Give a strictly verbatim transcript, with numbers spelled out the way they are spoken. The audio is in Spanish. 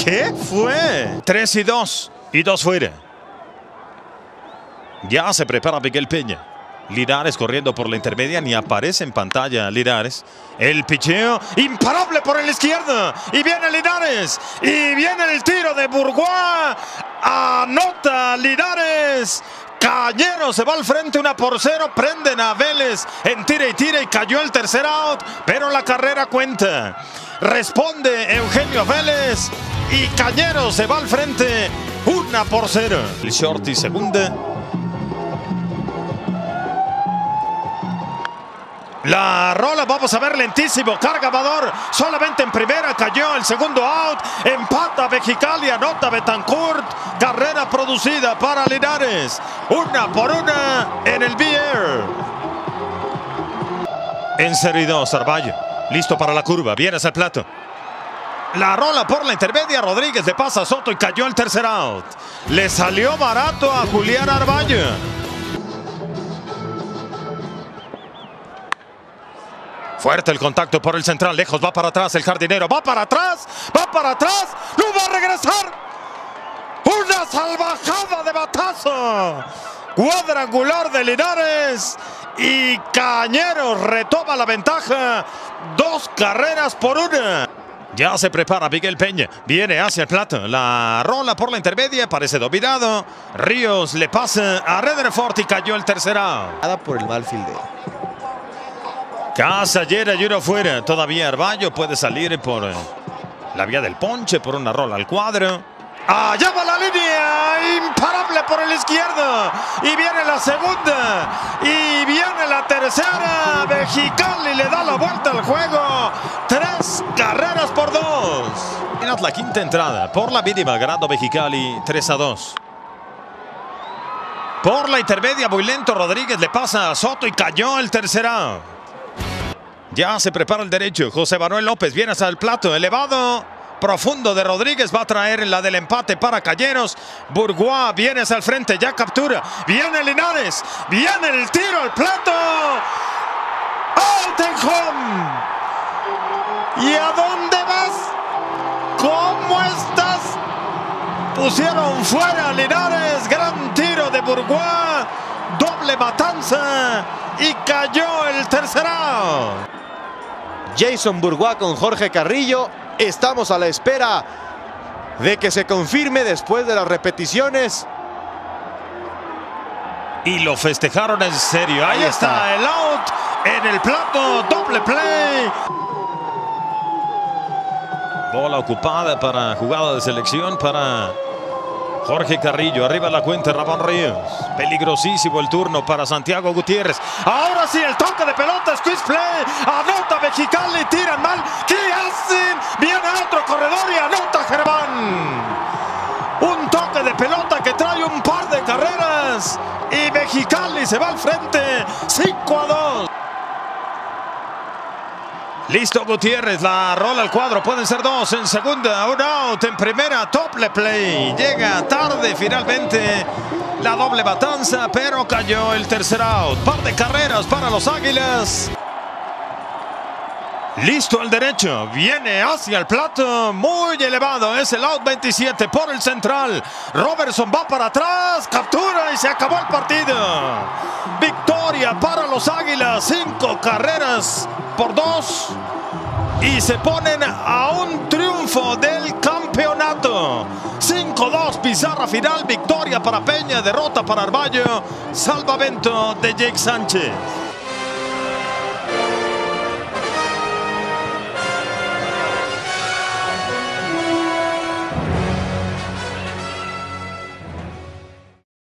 ¿Qué fue? tres y dos. Y dos fuera. Ya se prepara Miguel Peña. Linares corriendo por la intermedia, ni aparece en pantalla Linares. El picheo imparable por el izquierdo. Y viene Linares. Y viene el tiro de Bourgois. Anota Linares. Cañero se va al frente, una por cero. Prenden a Vélez en tira y tira y cayó el tercer out. Pero la carrera cuenta. Responde Eugenio Vélez. Y Cañero se va al frente. Una por cero. El shorty segunda. La rola, vamos a ver lentísimo, carga Amador, solamente en primera, cayó el segundo out, empata Mexicali, anota Betancourt, carrera producida para Linares, una por una en el B R. En cero y dos, Arballo, listo para la curva, viene hacia el plato. La rola por la intermedia, Rodríguez le pasa a Soto y cayó el tercer out. Le salió barato a Julián Arballo. Fuerte el contacto por el central, lejos, va para atrás el jardinero, va para atrás, va para atrás, no va a regresar. Una salvajada de batazo. Cuadrangular de Linares y Cañeros retoma la ventaja. Dos carreras por una. Ya se prepara Miguel Peña, viene hacia el plato, la rola por la intermedia, parece dominado. Ríos le pasa a Rederford y cayó el tercer out. Nada por el mal fildeo. Casallera y uno fuera. Todavía Arballo puede salir por eh, la vía del ponche, por una rola al cuadro. Allá va la línea. Imparable por el izquierdo. Y viene la segunda. Y viene la tercera. Mexicali le da la vuelta al juego. Tres carreras por dos. La quinta entrada. Por la mínima ganando Mexicali tres a dos. Por la intermedia muy lento. Rodríguez le pasa a Soto y cayó el tercer out. Ya se prepara el derecho. José Manuel López viene hasta el plato. Elevado. Profundo de Rodríguez. Va a traer la del empate para Cañeros. Bourgois viene hacia el frente. Ya captura. Viene Linares. Viene el tiro al plato. Out and home. ¿Y a dónde vas? ¿Cómo estás? Pusieron fuera Linares. Gran tiro de Bourgois. Doble matanza. Y cayó el tercer out. Jason Bourgois con Jorge Carrillo. Estamos a la espera de que se confirme después de las repeticiones. Y lo festejaron en serio. Ahí, Ahí está. está el out en el plato. Doble play. Bola ocupada para jugada de selección para Jorge Carrillo. Arriba la cuenta Ramón Ríos. Peligrosísimo el turno para Santiago Gutiérrez. Ahora sí el toque de pelota. Squeeze play. Anota Mexicali. Tiran mal. ¿Qué hacen? Viene otro corredor y anota Germán. Un toque de pelota que trae un par de carreras. Y Mexicali se va al frente. cinco a dos. Listo Gutiérrez, la rola al cuadro, pueden ser dos en segunda, un out en primera, doble play. Llega tarde finalmente la doble matanza, pero cayó el tercer out. Par de carreras para los Águilas. Listo el derecho, viene hacia el plato, muy elevado, es el out veintisiete por el central. Robertson va para atrás, captura y se acabó el partido. Victoria para los Águilas, cinco carreras por dos. Y se ponen a un triunfo del campeonato. cinco dos, pizarra final, victoria para Peña, derrota para Arballo, salvamento de Jake Sánchez.